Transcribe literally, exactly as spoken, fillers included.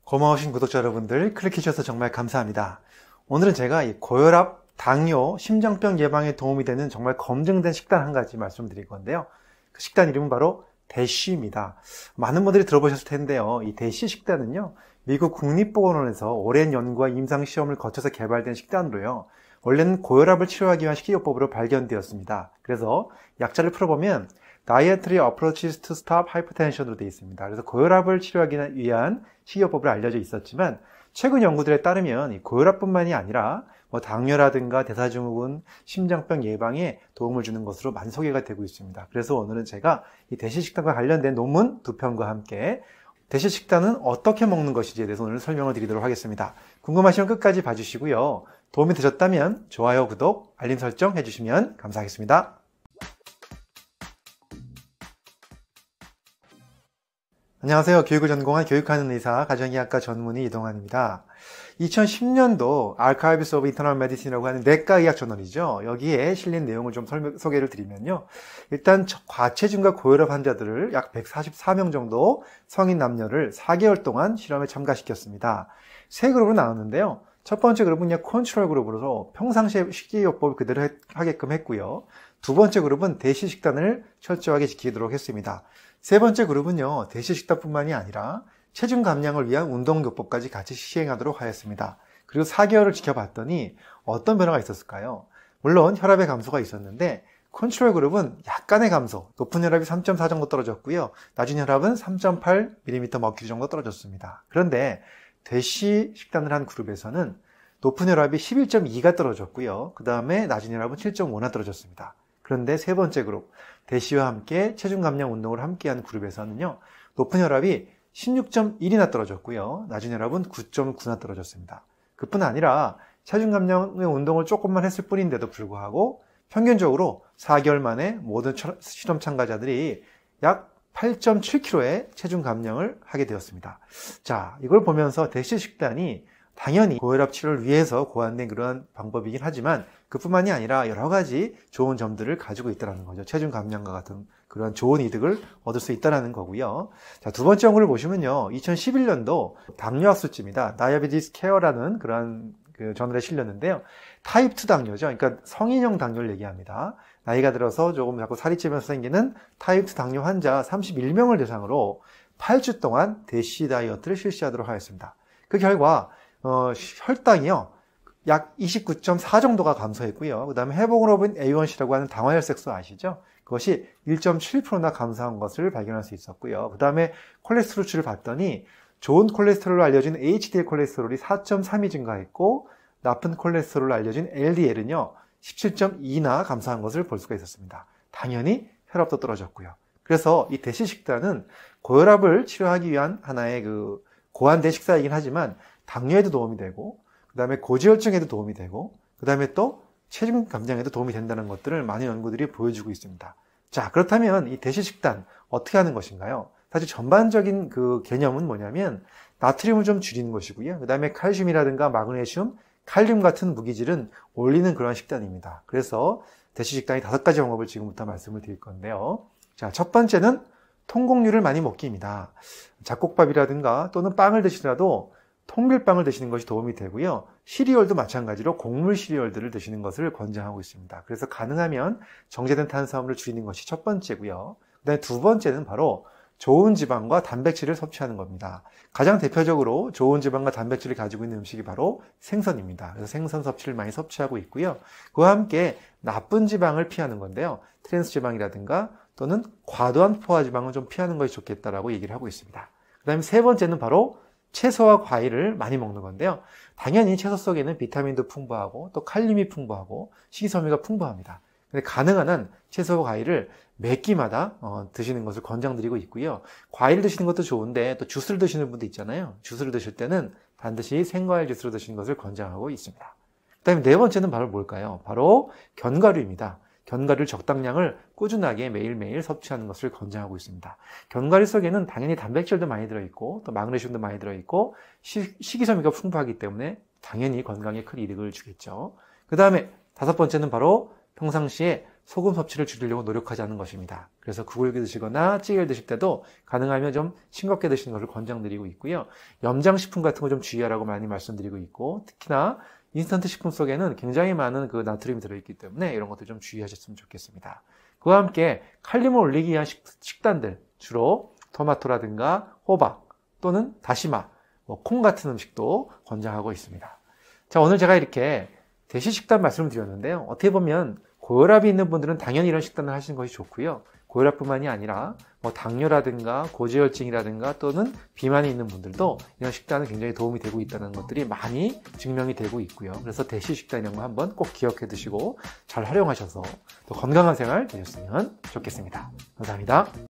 고마우신 구독자 여러분들 클릭해주셔서 정말 감사합니다. 오늘은 제가 이 고혈압, 당뇨, 심장병 예방에 도움이 되는 정말 검증된 식단 한 가지 말씀드릴 건데요. 그 식단 이름은 바로 대쉬입니다. 많은 분들이 들어보셨을 텐데요. 이 대쉬 식단은요, 미국 국립보건원에서 오랜 연구와 임상시험을 거쳐서 개발된 식단으로요, 원래는 고혈압을 치료하기 위한 식이요법으로 발견되었습니다. 그래서 약자를 풀어보면 Dietary Approaches to Stop Hypertension으로 되어 있습니다. 그래서 고혈압을 치료하기 위한 식이요법으로 알려져 있었지만 최근 연구들에 따르면 이 고혈압뿐만이 아니라 뭐 당뇨라든가 대사증후군, 심장병 예방에 도움을 주는 것으로 많이 소개가 되고 있습니다. 그래서 오늘은 제가 이 대시 식단과 관련된 논문 두 편과 함께 대시 식단은 어떻게 먹는 것인지에 대해서 오늘 설명을 드리도록 하겠습니다. 궁금하시면 끝까지 봐주시고요. 도움이 되셨다면 좋아요, 구독, 알림 설정 해주시면 감사하겠습니다. 안녕하세요. 교육을 전공한 교육하는 의사, 가정의학과 전문의 이동환입니다. 이천십 년도 Archives of Internal Medicine이라고 하는 내과의학 저널이죠. 여기에 실린 내용을 좀 설명, 소개를 드리면요. 일단 과체중과 고혈압 환자들을 약 백사십사 명 정도 성인 남녀를 사 개월 동안 실험에 참가시켰습니다. 세 그룹으로 나눴는데요. 첫 번째 그룹은 그냥 컨트롤 그룹으로 평상시에 식이요법을 그대로 하게끔 했고요. 두 번째 그룹은 대시 식단을 철저하게 지키도록 했습니다. 세 번째 그룹은요, 대시 식단뿐만이 아니라 체중 감량을 위한 운동요법까지 같이 시행하도록 하였습니다. 그리고 사 개월을 지켜봤더니 어떤 변화가 있었을까요? 물론 혈압의 감소가 있었는데 컨트롤 그룹은 약간의 감소, 높은 혈압이 삼 점 사 정도 떨어졌고요. 낮은 혈압은 삼 점 팔 밀리미터 머큐리 정도 떨어졌습니다. 그런데 대시 식단을 한 그룹에서는 높은 혈압이 십일 점 이가 떨어졌고요. 그 다음에 낮은 혈압은 칠 점 오나 떨어졌습니다. 그런데 세 번째 그룹, 대시와 함께 체중 감량 운동을 함께한 그룹에서는요, 높은 혈압이 십육 점 일이나 떨어졌고요. 낮은 혈압은 구 점 구나 떨어졌습니다. 그뿐 아니라 체중 감량의 운동을 조금만 했을 뿐인데도 불구하고 평균적으로 사 개월 만에 모든 실험 참가자들이 약 팔 점 칠 킬로그램의 체중 감량을 하게 되었습니다. 자, 이걸 보면서 대시 식단이 당연히 고혈압 치료를 위해서 고안된 그러한 방법이긴 하지만 그뿐만이 아니라 여러 가지 좋은 점들을 가지고 있다는 거죠. 체중 감량과 같은 그런 좋은 이득을 얻을 수 있다는 거고요. 자, 두 번째 연구를 보시면요. 이천십일 년도 당뇨학술지입니다. Diabetes Care라는 그런 그 저널에 실렸는데요. 타입 투 당뇨죠. 그러니까 성인형 당뇨를 얘기합니다. 나이가 들어서 조금 자꾸 살이 찌면서 생기는 타입 투 당뇨 환자 삼십일 명을 대상으로 팔 주 동안 대시 다이어트를 실시하도록 하였습니다. 그 결과 어, 혈당이요, 약 이십구 점 사 정도가 감소했고요. 그 다음에 헤모글로빈 에이 원 씨라고 하는 당화혈색소 아시죠? 그것이 일 점 칠 퍼센트나 감소한 것을 발견할 수 있었고요. 그 다음에 콜레스테롤치를 봤더니 좋은 콜레스테롤로 알려진 에이치디엘 콜레스테롤이 사 점 삼이 증가했고 나쁜 콜레스테롤로 알려진 엘디엘은요 십칠 점 이나 감소한 것을 볼 수가 있었습니다. 당연히 혈압도 떨어졌고요. 그래서 이 대시 식단은 고혈압을 치료하기 위한 하나의 그 고안된 식사이긴 하지만 당뇨에도 도움이 되고 그 다음에 고지혈증에도 도움이 되고 그 다음에 또 체중 감량에도 도움이 된다는 것들을 많은 연구들이 보여주고 있습니다. 자, 그렇다면 이 대시 식단 어떻게 하는 것인가요? 사실 전반적인 그 개념은 뭐냐면 나트륨을 좀 줄이는 것이고요. 그 다음에 칼슘이라든가 마그네슘, 칼륨 같은 무기질은 올리는 그런 식단입니다. 그래서 대시 식단이 다섯 가지 방법을 지금부터 말씀을 드릴 건데요. 자, 첫 번째는 통곡류를 많이 먹기입니다. 잡곡밥이라든가 또는 빵을 드시더라도 통밀빵을 드시는 것이 도움이 되고요. 시리얼도 마찬가지로 곡물 시리얼들을 드시는 것을 권장하고 있습니다. 그래서 가능하면 정제된 탄수화물을 줄이는 것이 첫 번째고요. 그다음에 두 번째는 바로 좋은 지방과 단백질을 섭취하는 겁니다. 가장 대표적으로 좋은 지방과 단백질을 가지고 있는 음식이 바로 생선입니다. 그래서 생선 섭취를 많이 섭취하고 있고요. 그와 함께 나쁜 지방을 피하는 건데요. 트랜스 지방이라든가 또는 과도한 포화 지방은 좀 피하는 것이 좋겠다라고 얘기를 하고 있습니다. 그다음에 세 번째는 바로 채소와 과일을 많이 먹는 건데요. 당연히 채소 속에는 비타민도 풍부하고 또 칼륨이 풍부하고 식이섬유가 풍부합니다. 근데 가능한 한 채소와 과일을 몇 끼마다 어, 드시는 것을 권장드리고 있고요. 과일을 드시는 것도 좋은데 또 주스를 드시는 분도 있잖아요. 주스를 드실 때는 반드시 생과일 주스로 드시는 것을 권장하고 있습니다. 그 다음에 네 번째는 바로 뭘까요? 바로 견과류입니다. 견과류 적당량을 꾸준하게 매일매일 섭취하는 것을 권장하고 있습니다. 견과류 속에는 당연히 단백질도 많이 들어있고 또 마그네슘도 많이 들어있고 시, 식이섬유가 풍부하기 때문에 당연히 건강에 큰 이득을 주겠죠. 그 다음에 다섯 번째는 바로 평상시에 소금 섭취를 줄이려고 노력하자는 것입니다. 그래서 국을 드시거나 찌개를 드실 때도 가능하면 좀 싱겁게 드시는 것을 권장드리고 있고요. 염장식품 같은 거 좀 주의하라고 많이 말씀드리고 있고, 특히나 인스턴트 식품 속에는 굉장히 많은 그 나트륨이 들어있기 때문에 이런 것들 좀 주의하셨으면 좋겠습니다. 그와 함께 칼륨을 올리기 위한 식, 식단들, 주로 토마토라든가 호박 또는 다시마, 뭐 콩 같은 음식도 권장하고 있습니다. 자, 오늘 제가 이렇게 대시 식단 말씀을 드렸는데요. 어떻게 보면 고혈압이 있는 분들은 당연히 이런 식단을 하시는 것이 좋고요. 고혈압뿐만이 아니라 뭐 당뇨라든가 고지혈증이라든가 또는 비만이 있는 분들도 이런 식단은 굉장히 도움이 되고 있다는 것들이 많이 증명이 되고 있고요. 그래서 대시 식단 이런 거 한번 꼭 기억해 두시고 잘 활용하셔서 더 건강한 생활 되셨으면 좋겠습니다. 감사합니다.